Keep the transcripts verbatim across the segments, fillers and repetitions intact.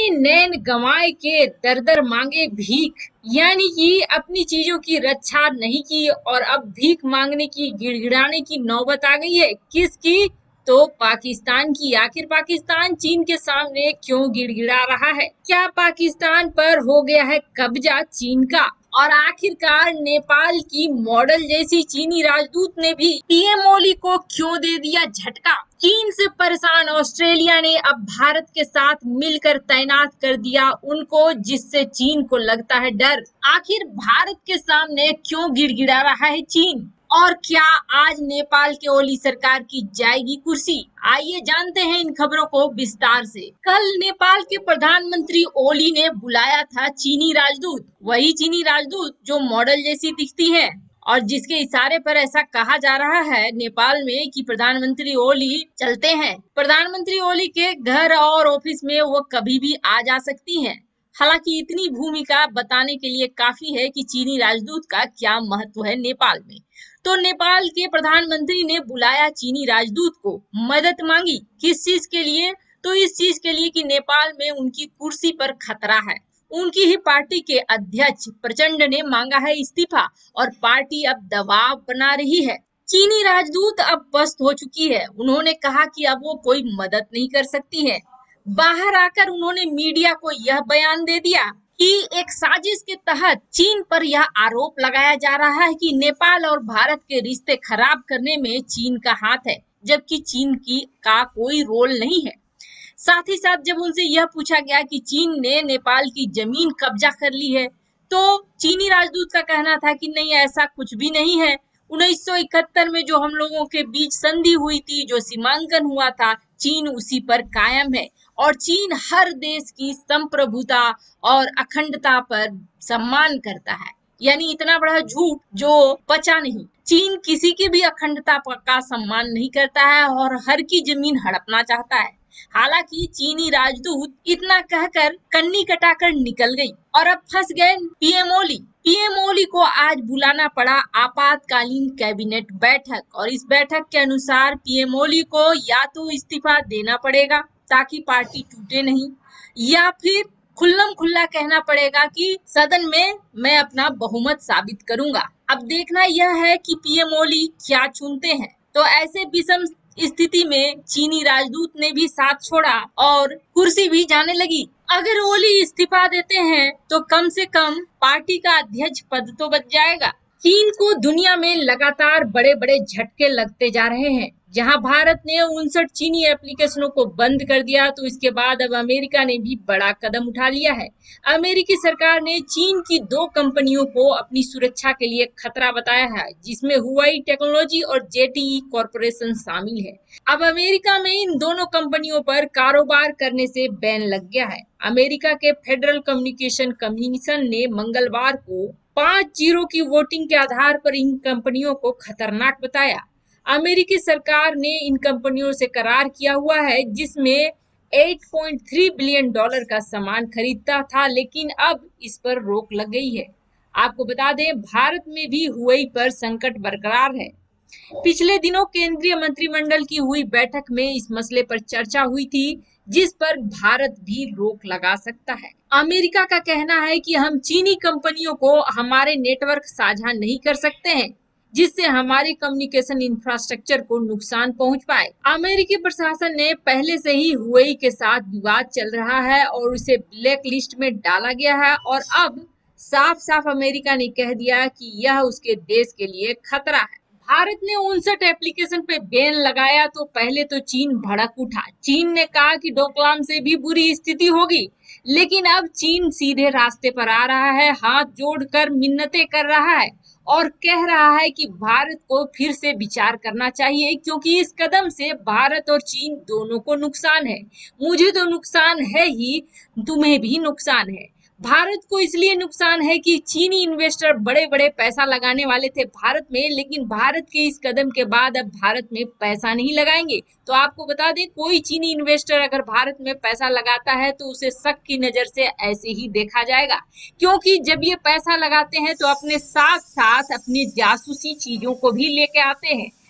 चीन नैन गंवाए के दर दर मांगे भीख, यानी कि अपनी चीजों की रक्षा नहीं की और अब भीख मांगने की, गिड़गिड़ाने की नौबत आ गई है। किसकी? तो पाकिस्तान की। आखिर पाकिस्तान चीन के सामने क्यों गिड़गिड़ा रहा है? क्या पाकिस्तान पर हो गया है कब्जा चीन का? और आखिरकार नेपाल की मॉडल जैसी चीनी राजदूत ने भी पीएम ओली को क्यों दे दिया झटका? चीन से परेशान ऑस्ट्रेलिया ने अब भारत के साथ मिलकर तैनात कर दिया उनको, जिससे चीन को लगता है डर। आखिर भारत के सामने क्यों गिड़गिड़ा रहा है चीन? और क्या आज नेपाल के ओली सरकार की जाएगी कुर्सी? आइए जानते हैं इन खबरों को विस्तार से। कल नेपाल के प्रधानमंत्री ओली ने बुलाया था चीनी राजदूत, वही चीनी राजदूत जो मॉडल जैसी दिखती है और जिसके इशारे पर ऐसा कहा जा रहा है नेपाल में कि प्रधानमंत्री ओली चलते हैं। प्रधानमंत्री ओली के घर और ऑफिस में वो कभी भी आ जा सकती हैं। हालांकि इतनी भूमिका बताने के लिए काफी है कि चीनी राजदूत का क्या महत्व है नेपाल में। तो नेपाल के प्रधानमंत्री ने बुलाया चीनी राजदूत को, मदद मांगी। किस चीज के लिए? तो इस चीज के लिए कि नेपाल में उनकी कुर्सी पर खतरा है। उनकी ही पार्टी के अध्यक्ष प्रचंड ने मांगा है इस्तीफा और पार्टी अब दबाव बना रही है। चीनी राजदूत अब पस्त हो चुकी है। उन्होंने कहा कि अब वो कोई मदद नहीं कर सकती है। बाहर आकर उन्होंने मीडिया को यह बयान दे दिया कि एक साजिश के तहत चीन पर यह आरोप लगाया जा रहा है कि नेपाल और भारत के रिश्ते खराब करने में चीन का हाथ है, जबकि चीन की का कोई रोल नहीं है। साथ ही साथ जब उनसे यह पूछा गया कि चीन ने नेपाल की जमीन कब्जा कर ली है, तो चीनी राजदूत का कहना था कि नहीं, ऐसा कुछ भी नहीं है। उन्नीस सौ इकहत्तर में जो हम लोगों के बीच संधि हुई थी, जो सीमांकन हुआ था, चीन उसी पर कायम है और चीन हर देश की संप्रभुता और अखंडता पर सम्मान करता है। यानी इतना बड़ा झूठ जो पचा नहीं। चीन किसी की भी अखंडता का सम्मान नहीं करता है और हर की जमीन हड़पना चाहता है। हालांकि चीनी राजदूत इतना कहकर कन्नी कटाकर निकल गई और अब फंस गए पीएम ओली। पीएम ओली को आज बुलाना पड़ा आपातकालीन कैबिनेट बैठक और इस बैठक के अनुसार पीएम ओली को या तो इस्तीफा देना पड़ेगा ताकि पार्टी टूटे नहीं, या फिर खुल्लम खुल्ला कहना पड़ेगा कि सदन में मैं अपना बहुमत साबित करूंगा। अब देखना यह है कि पीएम ओली क्या चुनते हैं। तो ऐसे विषम स्थिति में चीनी राजदूत ने भी साथ छोड़ा और कुर्सी भी जाने लगी। अगर ओली इस्तीफा देते हैं तो कम से कम पार्टी का अध्यक्ष पद तो बच जाएगा। चीन को दुनिया में लगातार बड़े बड़े झटके लगते जा रहे हैं। जहां भारत ने उनसठ चीनी एप्लीकेशनों को बंद कर दिया, तो इसके बाद अब अमेरिका ने भी बड़ा कदम उठा लिया है। अमेरिकी सरकार ने चीन की दो कंपनियों को अपनी सुरक्षा के लिए खतरा बताया है, जिसमें हुआई टेक्नोलॉजी और जेटीई कॉरपोरेशन शामिल है। अब अमेरिका में इन दोनों कंपनियों पर कारोबार करने से बैन लग गया है। अमेरिका के फेडरल कम्युनिकेशन कमीशन ने मंगलवार को पांच जीरो की वोटिंग के आधार पर इन कंपनियों को खतरनाक बताया। अमेरिकी सरकार ने इन कंपनियों से करार किया हुआ है जिसमें आठ पॉइंट तीन बिलियन डॉलर का सामान खरीदता था, लेकिन अब इस पर रोक लग गई है। आपको बता दें, भारत में भी हुआई पर संकट बरकरार है। पिछले दिनों केंद्रीय मंत्रिमंडल की हुई बैठक में इस मसले पर चर्चा हुई थी, जिस पर भारत भी रोक लगा सकता है। अमेरिका का कहना है कि हम चीनी कंपनियों को हमारे नेटवर्क साझा नहीं कर सकते हैं, जिससे हमारी कम्युनिकेशन इंफ्रास्ट्रक्चर को नुकसान पहुंच पाए। अमेरिकी प्रशासन ने पहले से ही हुआई के साथ विवाद चल रहा है और उसे ब्लैक लिस्ट में डाला गया है और अब साफ साफ अमेरिका ने कह दिया कि यह उसके देश के लिए खतरा है। भारत ने उनसठ एप्लीकेशन पे बैन लगाया तो पहले तो चीन भड़क उठा। चीन ने कहा कि डोकलाम से भी बुरी स्थिति होगी, लेकिन अब चीन सीधे रास्ते पर आ रहा है, हाथ जोड़कर मिन्नतें कर रहा है और कह रहा है कि भारत को फिर से विचार करना चाहिए, क्योंकि इस कदम से भारत और चीन दोनों को नुकसान है। मुझे तो नुकसान है ही, तुम्हें भी नुकसान है। भारत को इसलिए नुकसान है कि चीनी इन्वेस्टर बड़े बड़े पैसा लगाने वाले थे भारत में, लेकिन भारत के इस कदम के बाद अब भारत में पैसा नहीं लगाएंगे। तो आपको बता दें, कोई चीनी इन्वेस्टर अगर भारत में पैसा लगाता है तो उसे शक की नजर से ऐसे ही देखा जाएगा, क्योंकि जब ये पैसा लगाते हैं तो अपने साथ साथ अपनी जासूसी चीजों को भी लेके आते हैं,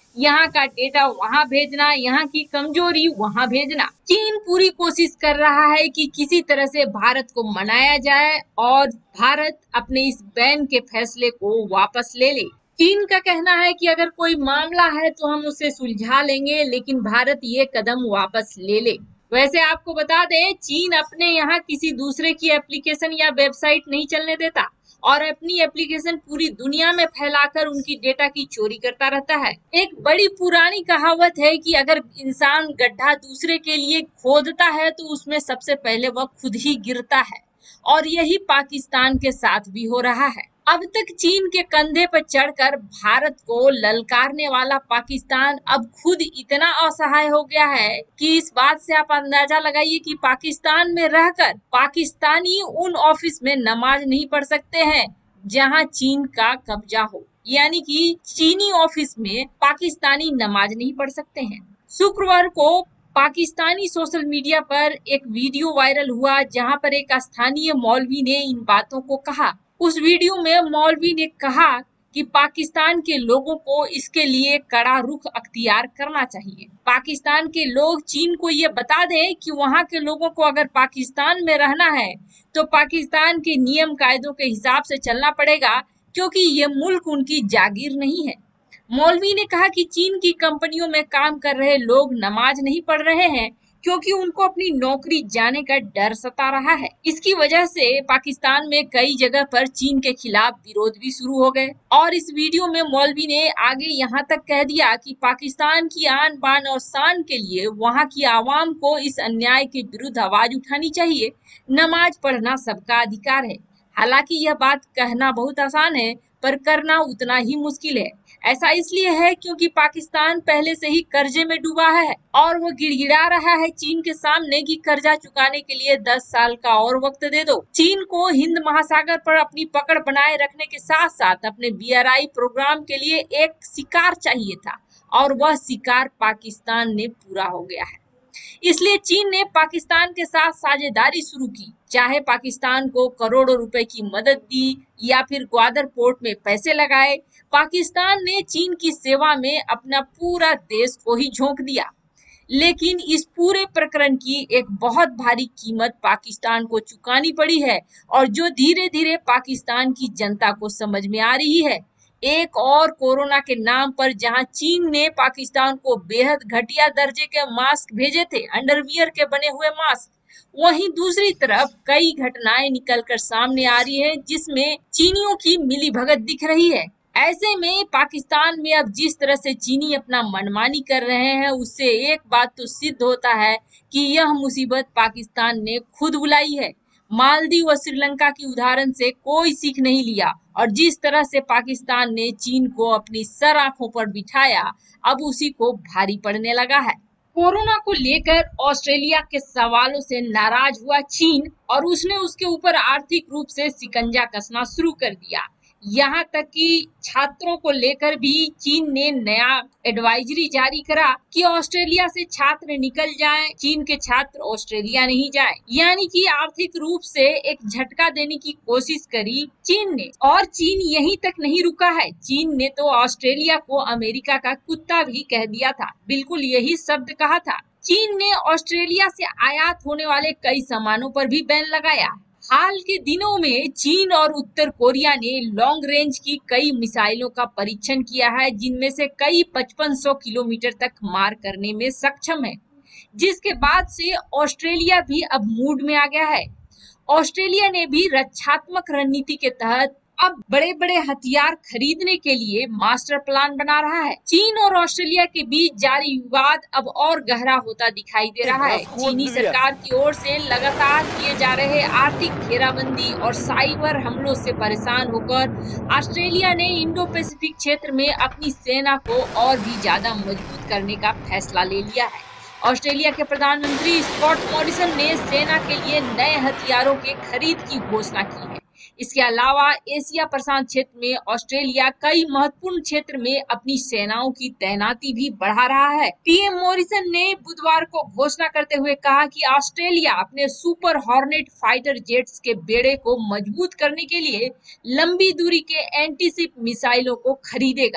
यहाँ का डेटा वहाँ भेजना, यहाँ की कमजोरी वहाँ भेजना। चीन पूरी कोशिश कर रहा है कि किसी तरह से भारत को मनाया जाए और भारत अपने इस बैन के फैसले को वापस ले ले। चीन का कहना है कि अगर कोई मामला है तो हम उसे सुलझा लेंगे, लेकिन भारत ये कदम वापस ले ले। वैसे आपको बता दें, चीन अपने यहाँ किसी दूसरे की एप्लीकेशन या वेबसाइट नहीं चलने देता और अपनी एप्लीकेशन पूरी दुनिया में फैलाकर उनकी डेटा की चोरी करता रहता है। एक बड़ी पुरानी कहावत है कि अगर इंसान गड्ढा दूसरे के लिए खोदता है तो उसमें सबसे पहले वह खुद ही गिरता है, और यही पाकिस्तान के साथ भी हो रहा है। अब तक चीन के कंधे पर चढ़कर भारत को ललकारने वाला पाकिस्तान अब खुद इतना असहाय हो गया है कि इस बात से आप अंदाजा लगाइए कि पाकिस्तान में रहकर पाकिस्तानी उन ऑफिस में नमाज नहीं पढ़ सकते हैं जहां चीन का कब्जा हो, यानी कि चीनी ऑफिस में पाकिस्तानी नमाज नहीं पढ़ सकते हैं। शुक्रवार को पाकिस्तानी सोशल मीडिया पर एक वीडियो वायरल हुआ जहां पर एक स्थानीय मौलवी ने इन बातों को कहा। उस वीडियो में मौलवी ने कहा कि पाकिस्तान के लोगों को इसके लिए कड़ा रुख अख्तियार करना चाहिए। पाकिस्तान के लोग चीन को ये बता दें कि वहां के लोगों को अगर पाकिस्तान में रहना है तो पाकिस्तान के नियम कायदों के हिसाब से चलना पड़ेगा, क्योंकि ये मुल्क उनकी जागीर नहीं है। मौलवी ने कहा कि चीन की कंपनियों में काम कर रहे लोग नमाज नहीं पढ़ रहे हैं क्योंकि उनको अपनी नौकरी जाने का डर सता रहा है। इसकी वजह से पाकिस्तान में कई जगह पर चीन के खिलाफ विरोध भी शुरू हो गए। और इस वीडियो में मौलवी ने आगे यहाँ तक कह दिया कि पाकिस्तान की आन बान और शान के लिए वहाँ की आवाम को इस अन्याय के विरुद्ध आवाज उठानी चाहिए। नमाज पढ़ना सबका अधिकार है। हालांकि यह बात कहना बहुत आसान है, पर करना उतना ही मुश्किल है। ऐसा इसलिए है क्योंकि पाकिस्तान पहले से ही कर्जे में डूबा है और वो गिड़गिड़ा रहा है चीन के सामने कि कर्जा चुकाने के लिए दस साल का और वक्त दे दो। चीन को हिंद महासागर पर अपनी पकड़ बनाए रखने के साथ साथ अपने बी आर आई प्रोग्राम के लिए एक शिकार चाहिए था, और वह शिकार पाकिस्तान ने पूरा हो गया है। इसलिए चीन ने पाकिस्तान के साथ साझेदारी शुरू की, चाहे पाकिस्तान को करोड़ों रुपए की मदद दी या फिर ग्वादर पोर्ट में पैसे लगाए। पाकिस्तान ने चीन की सेवा में अपना पूरा देश को ही झोंक दिया। लेकिन इस पूरे प्रकरण की एक बहुत भारी कीमत पाकिस्तान को चुकानी पड़ी है, और जो धीरे धीरे पाकिस्तान की जनता को समझ में आ रही है। एक और कोरोना के नाम पर जहां चीन ने पाकिस्तान को बेहद घटिया दर्जे के मास्क भेजे थे, अंडरवियर के बने हुए मास्क, वहीं दूसरी तरफ कई घटनाएं निकलकर सामने आ रही है जिसमें चीनियों की मिलीभगत दिख रही है। ऐसे में पाकिस्तान में अब जिस तरह से चीनी अपना मनमानी कर रहे हैं, उससे एक बात तो सिद्ध होता है कि यह मुसीबत पाकिस्तान ने खुद बुलाई है। मालदीव व श्रीलंका की उदाहरण से कोई सीख नहीं लिया, और जिस तरह से पाकिस्तान ने चीन को अपनी सर आंखों पर बिठाया, अब उसी को भारी पड़ने लगा है। कोरोना को लेकर ऑस्ट्रेलिया के सवालों से नाराज हुआ चीन, और उसने उसके ऊपर आर्थिक रूप से शिकंजा कसना शुरू कर दिया। यहाँ तक कि छात्रों को लेकर भी चीन ने नया एडवाइजरी जारी करा कि ऑस्ट्रेलिया से छात्र निकल जाएं, चीन के छात्र ऑस्ट्रेलिया नहीं जाएं। यानी कि आर्थिक रूप से एक झटका देने की कोशिश करी चीन ने। और चीन यहीं तक नहीं रुका है, चीन ने तो ऑस्ट्रेलिया को अमेरिका का कुत्ता भी कह दिया था। बिल्कुल यही शब्द कहा था। चीन ने ऑस्ट्रेलिया से आयात होने वाले कई सामानों पर भी बैन लगाया। हाल के दिनों में चीन और उत्तर कोरिया ने लॉन्ग रेंज की कई मिसाइलों का परीक्षण किया है, जिनमें से कई पचपन सौ किलोमीटर तक मार करने में सक्षम है, जिसके बाद से ऑस्ट्रेलिया भी अब मूड में आ गया है। ऑस्ट्रेलिया ने भी रक्षात्मक रणनीति के तहत अब बड़े बड़े हथियार खरीदने के लिए मास्टर प्लान बना रहा है। चीन और ऑस्ट्रेलिया के बीच जारी विवाद अब और गहरा होता दिखाई दे रहा है। चीनी सरकार की ओर से लगातार किए जा रहे आर्थिक घेराबंदी और साइबर हमलों से परेशान होकर ऑस्ट्रेलिया ने इंडो पैसिफिक क्षेत्र में अपनी सेना को और भी ज्यादा मजबूत करने का फैसला ले लिया है। ऑस्ट्रेलिया के प्रधानमंत्री स्कॉट मॉरिसन ने सेना के लिए नए हथियारों के खरीद की घोषणा की है। इसके अलावा एशिया प्रशांत क्षेत्र में ऑस्ट्रेलिया कई महत्वपूर्ण क्षेत्र में अपनी सेनाओं की तैनाती भी बढ़ा रहा है। पीएम मॉरिसन ने बुधवार को घोषणा करते हुए कहा कि ऑस्ट्रेलिया अपने सुपर हॉर्नेट फाइटर जेट्स के बेड़े को मजबूत करने के लिए लंबी दूरी के एंटीशिप मिसाइलों को खरीदेगा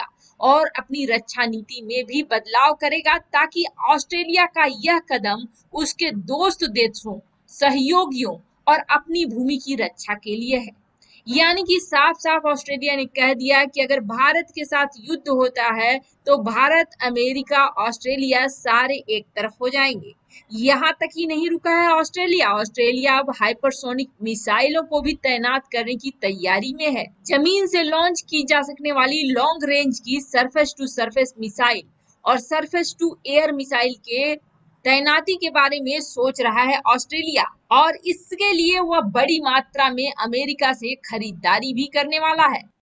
और अपनी रक्षा नीति में भी बदलाव करेगा, ताकि ऑस्ट्रेलिया का यह कदम उसके दोस्त देशों, सहयोगियों और अपनी भूमि की रक्षा के लिए है। यानी कि साफ साफ ऑस्ट्रेलिया ने कह दिया कि अगर भारत के साथ युद्ध होता है तो भारत, अमेरिका, ऑस्ट्रेलिया सारे एक तरफ हो जाएंगे। यहाँ तक ही नहीं रुका है ऑस्ट्रेलिया ऑस्ट्रेलिया अब हाइपरसोनिक मिसाइलों को भी तैनात करने की तैयारी में है। जमीन से लॉन्च की जा सकने वाली लॉन्ग रेंज की सरफेस टू सरफेस मिसाइल और सरफेस टू एयर मिसाइल के तैनाती के बारे में सोच रहा है ऑस्ट्रेलिया, और इसके लिए वह बड़ी मात्रा में अमेरिका से खरीदारी भी करने वाला है।